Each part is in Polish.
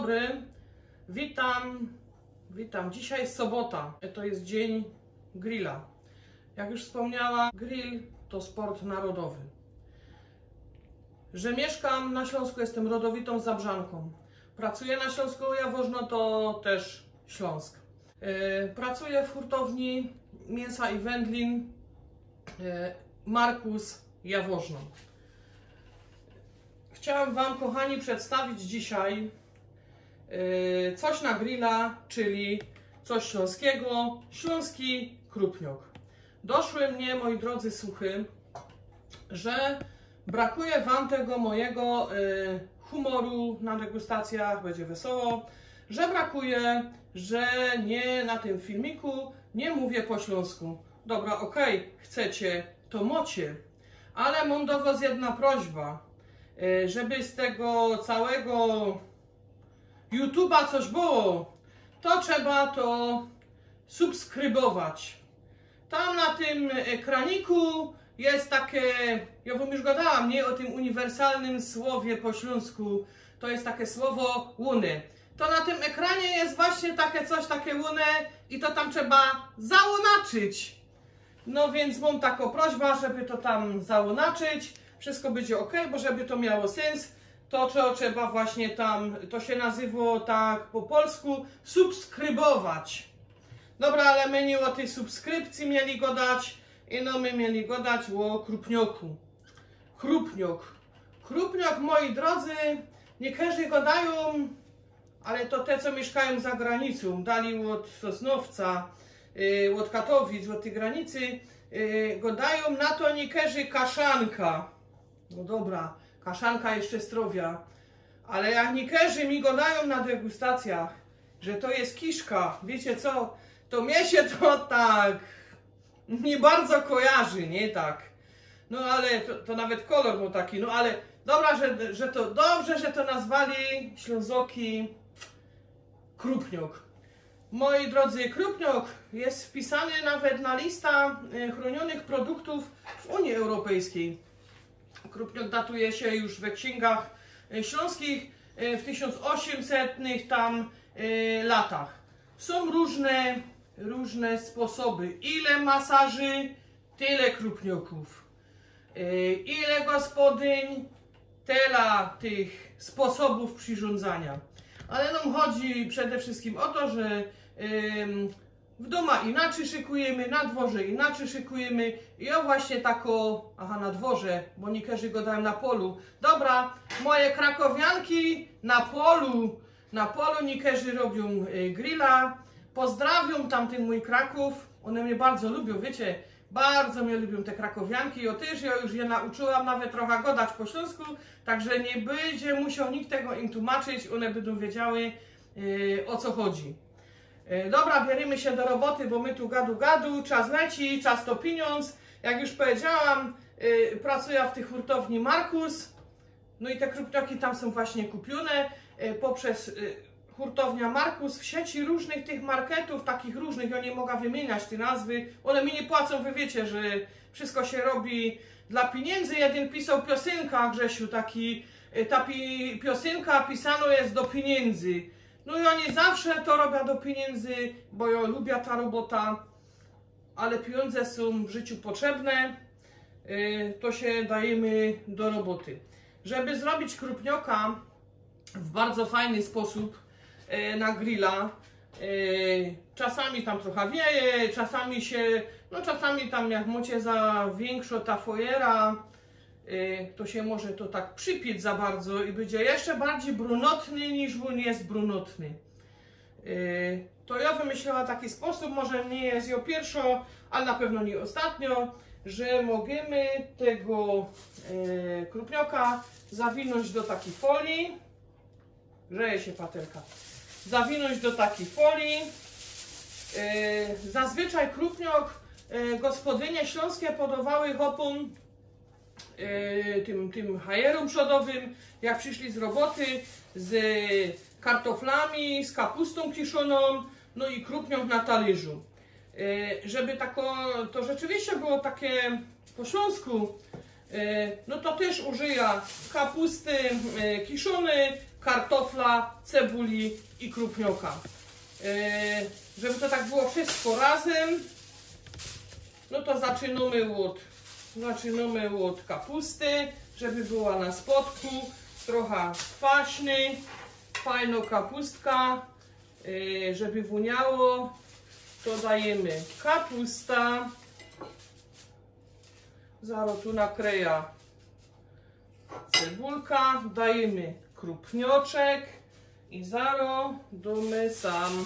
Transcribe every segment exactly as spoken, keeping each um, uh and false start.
dobry, witam, witam. Dzisiaj jest sobota, to jest dzień grilla. Jak już wspomniałam, grill to sport narodowy. Że mieszkam na Śląsku, jestem rodowitą Zabrzanką. Pracuję na Śląsku Jaworzno, to też Śląsk. Pracuję w hurtowni mięsa i wędlin Markus Jaworzno. Chciałam Wam, kochani, przedstawić dzisiaj yy, coś na grilla, czyli coś śląskiego, śląski krupniok. Doszły mnie, moi drodzy, słuchy, że brakuje Wam tego mojego yy, humoru na degustacjach, będzie wesoło, że brakuje, że nie na tym filmiku nie mówię po śląsku. Dobra, okej, okay, chcecie, to mocie, ale mam do Was jedna prośba. Żeby z tego całego YouTube'a coś było, to trzeba to subskrybować. Tam na tym ekraniku jest takie, ja Wam już gadałam, nie, o tym uniwersalnym słowie po śląsku, to jest takie słowo łunę. To na tym ekranie jest właśnie takie coś, takie łunę i to tam trzeba załonaczyć. No więc mam taką prośbę, żeby to tam załonaczyć. Wszystko będzie ok, bo żeby to miało sens, to trzeba właśnie tam, to się nazywa tak po polsku, subskrybować. Dobra, ale my nie o tej subskrypcji mieli go dać, i no my mieli go dać o krupnioku. Krupniok. Krupniok, moi drodzy, nie każdy go dają, ale to te, co mieszkają za granicą, dali od Sosnowca, yy, od Katowic, od tej granicy, yy, go dają, na to nie każdy kaszanka. No dobra, kaszanka jeszcze zdrowia, ale jak nikerzy mi go dają na degustacjach, że to jest kiszka, wiecie co, to mnie się to tak nie bardzo kojarzy, nie tak. No ale to, to nawet kolor był taki, no ale dobra, że, że to dobrze, że to nazwali Ślązoki krupniok. Moi drodzy, krupniok jest wpisany nawet na lista chronionych produktów w Unii Europejskiej. Krupniok datuje się już we księgach śląskich w tysiąc osiemsetnych tam latach. Są różne, różne sposoby. Ile masaży, tyle krupnioków. Ile gospodyń, tyle tych sposobów przyrządzania. Ale nam chodzi przede wszystkim o to, że w domu inaczej szykujemy, na dworze inaczej szykujemy i o właśnie tako, aha, na dworze, bo niektórzy go dają na polu. Dobra, moje krakowianki na polu, na polu niektórzy robią y, grilla. Pozdrawiam tamten mój Kraków, one mnie bardzo lubią, wiecie, bardzo mnie lubią te krakowianki i o też ja już je nauczyłam nawet trochę gadać po śląsku, także nie będzie musiał nikt tego im tłumaczyć, one będą wiedziały y, o co chodzi. Dobra, bierzemy się do roboty, bo my tu gadu gadu, czas leci, czas to pieniądz. Jak już powiedziałam, yy, pracuję w tej hurtowni Markus. No i te krupnioki tam są właśnie kupione yy, poprzez yy, hurtownia Markus w sieci różnych tych marketów, takich różnych, ja nie mogę wymieniać te nazwy. One mi nie płacą, wy wiecie, że wszystko się robi dla pieniędzy. Jeden pisał piosenka, Grzesiu, taki, yy, ta pi piosenka pisana jest do pieniędzy. No ja nie zawsze to robię do pieniędzy, bo ja lubię ta robota, ale pieniądze są w życiu potrzebne, to się dajemy do roboty. Żeby zrobić krupnioka w bardzo fajny sposób na grilla, czasami tam trochę wieje, czasami się, no czasami tam jak macie za większą ta fojera, to się może to tak przypiec za bardzo i będzie jeszcze bardziej brunotny niż on jest brunotny. To ja wymyśliłam taki sposób, może nie jest ją pierwszo, ale na pewno nie ostatnio, że możemy tego krupnioka zawinąć do takiej folii. Grzeje się patelka. Zawinąć do takiej folii. Zazwyczaj krupniok gospodynie śląskie podawały hopom tym, tym hajerom przodowym, jak przyszli z roboty, z kartoflami, z kapustą kiszoną, no i krupniok na talerzu. Żeby tako, to rzeczywiście było takie po śląsku, no to też użyję kapusty kiszony, kartofla, cebuli i krupnioka. Yy, żeby to tak było wszystko razem, no to zaczynamy od, zaczynamy od kapusty, żeby była na spodku, trochę kwaśny, fajna kapustka, yy, żeby woniało, to dajemy kapusta, zaraz tu nakleja cebulka, dajemy krupnioczek i zaraz damy sam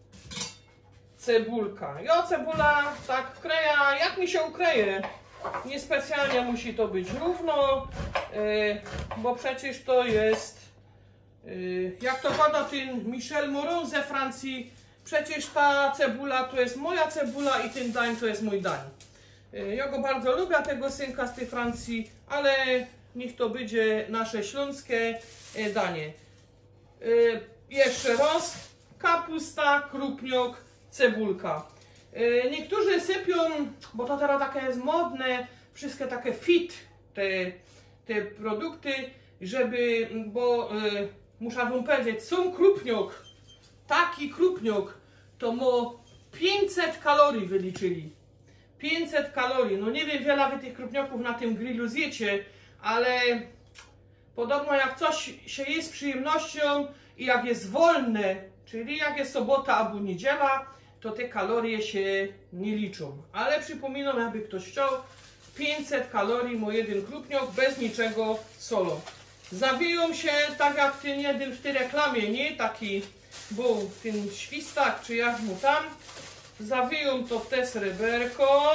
cebulka. Ja cebula tak kreja, jak mi się ukreje. Niespecjalnie musi to być równo, yy, bo przecież to jest, yy, jak to gada ten Michel Moron ze Francji, przecież ta cebula to jest moja cebula i ten dań to jest mój dań. Yy, ja go bardzo lubię, tego synka z tej Francji, ale niech to będzie nasze śląskie yy, danie. Yy, jeszcze raz, kapusta, krupniok, cebulka. Yy, niektórzy sypią, bo to teraz takie jest modne, wszystkie takie fit, te, te produkty, żeby, bo yy, muszę wam powiedzieć, są krupniok, taki krupniok, to ma pięćset kalorii wyliczyli. pięćset kalorii, no nie wiem, wiele wy tych krupnioków na tym grillu zjecie, ale podobno jak coś się je z przyjemnością i jak jest wolne, czyli jak jest sobota albo niedziela, to te kalorie się nie liczą. Ale przypominam, jakby ktoś chciał, pięćset kalorii ma jeden krupniok bez niczego solo. Zawiją się tak jak ten jeden w tej reklamie, nie? Taki był ten świstak, czy jak mu tam. Zawiją to w te sreberko.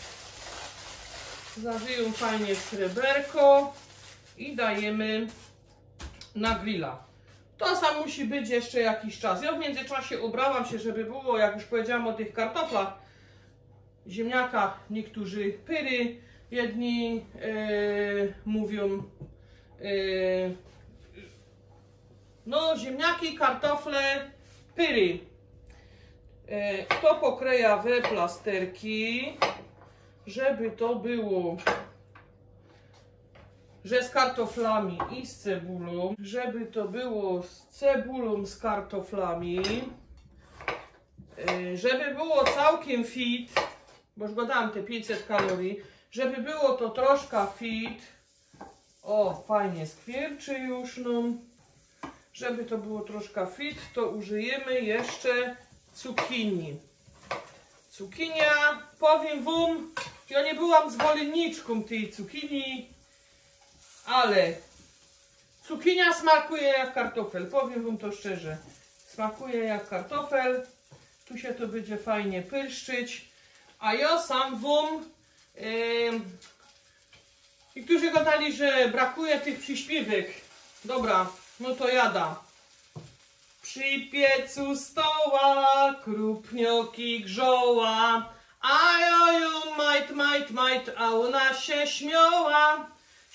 Zawiją fajnie w sreberko i dajemy na grilla. To sam musi być jeszcze jakiś czas. Ja w międzyczasie ubrałam się, żeby było, jak już powiedziałam o tych kartoflach, ziemniakach, niektórzy pyry, jedni yy, mówią yy, no ziemniaki, kartofle, pyry. Yy, to pokleja we plasterki, żeby to było, że z kartoflami i z cebulą, żeby to było z cebulą, z kartoflami, żeby było całkiem fit, bo już go dam te pięćset kalorii, żeby było to troszkę fit, o fajnie skwierczy już, no, żeby to było troszkę fit, to użyjemy jeszcze cukinii. Cukinia, powiem wam, ja nie byłam zwolenniczką tej cukinii, ale cukinia smakuje jak kartofel, powiem wam to szczerze. Smakuje jak kartofel, tu się to będzie fajnie pyrszczyć, a ja sam wam, yy, niektórzy gadali, że brakuje tych przyśpiewek. Dobra, no to jada. Przy piecu stoła, krupnioki grzoła, a joju majt, majt, majt, a ona się śmiała.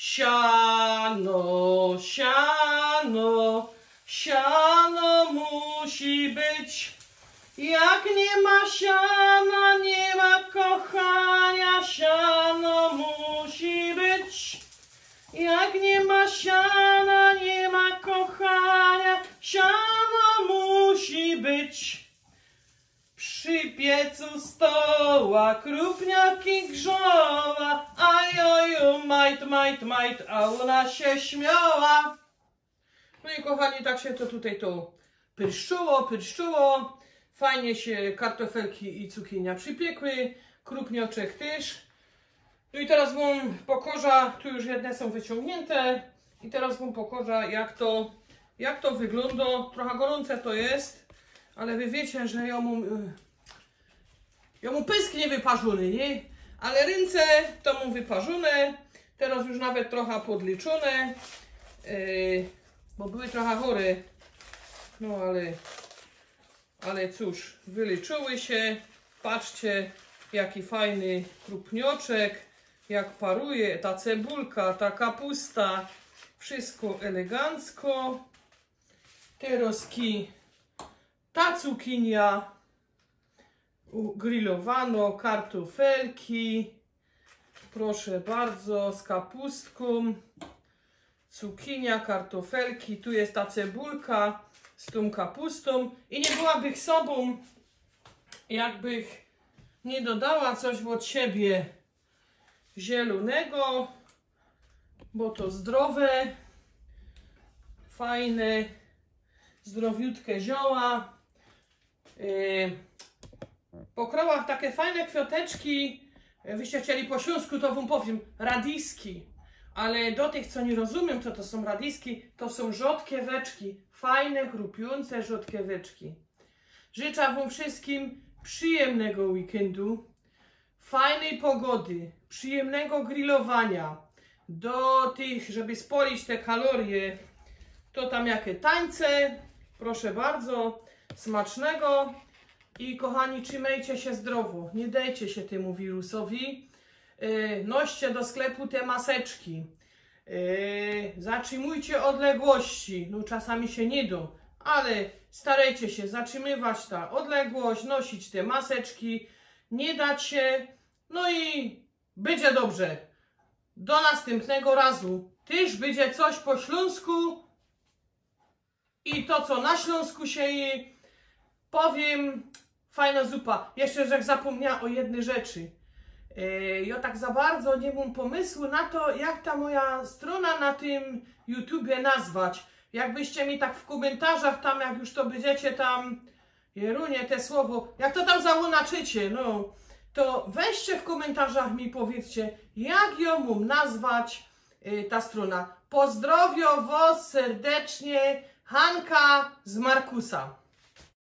Siano, siano, siano musi być. Jak nie ma siana, nie ma kochania, siano musi być. Jak nie ma siana, nie ma kochania, siano musi być. Przy piecu stoła, krupnioki grzoła, a joju majt, majt, majt, a ona się śmiała. No i kochani, tak się to tutaj to pyrszczuło, pyrszczuło. Fajnie się kartofelki i cukinia przypiekły, krupnioczek też. No i teraz wam pokażę, tu już jedne są wyciągnięte i teraz wam pokażę, jak to, jak to wygląda. Trochę gorące to jest, ale wy wiecie, że ja mam, ja mam pysk nie wyparzony, nie? Ale ręce to mam wyparzone, teraz już nawet trochę podliczone, yy, bo były trochę chore, no ale, ale cóż, wyliczyły się. Patrzcie, jaki fajny krupnioczek, jak paruje ta cebulka, ta kapusta, wszystko elegancko. Teraz ta cukinia, grillowano, kartofelki, proszę bardzo, z kapustką, cukinia, kartofelki, tu jest ta cebulka z tą kapustą i nie byłabym sobą, jakbym nie dodała coś od siebie zielonego, bo to zdrowe, fajne, zdrowiutkie zioła. Yy, po krowach takie fajne kwiateczki, wyście chcieli po śląsku, to wam powiem, radiski. Ale do tych, co nie rozumiem, co to są radiski, to są rzodkieweczki. Fajne, chrupiące rzodkieweczki. Życzę wam wszystkim przyjemnego weekendu, fajnej pogody, przyjemnego grillowania. Do tych, żeby spolić te kalorie, to tam jakie tańce, proszę bardzo, smacznego. I kochani, trzymajcie się zdrowo, nie dajcie się temu wirusowi. Yy, noście do sklepu te maseczki. Yy, zatrzymujcie odległości. No czasami się nie da, ale starajcie się zatrzymywać ta odległość, nosić te maseczki, nie dać się. No i będzie dobrze. Do następnego razu. Też będzie coś po śląsku. I to, co na Śląsku się je, powiem, fajna zupa. Jeszcze, że zapomniałam o jednej rzeczy. Yy, ja tak za bardzo nie mam pomysłu na to, jak ta moja strona na tym YouTubie nazwać. Jakbyście mi tak w komentarzach tam, jak już to będziecie tam, jerunie te słowo, jak to tam załonaczycie, no, to weźcie w komentarzach mi powiedzcie, jak ją mam nazwać, yy, ta strona. Pozdrowię was serdecznie, Hanka z Markusa.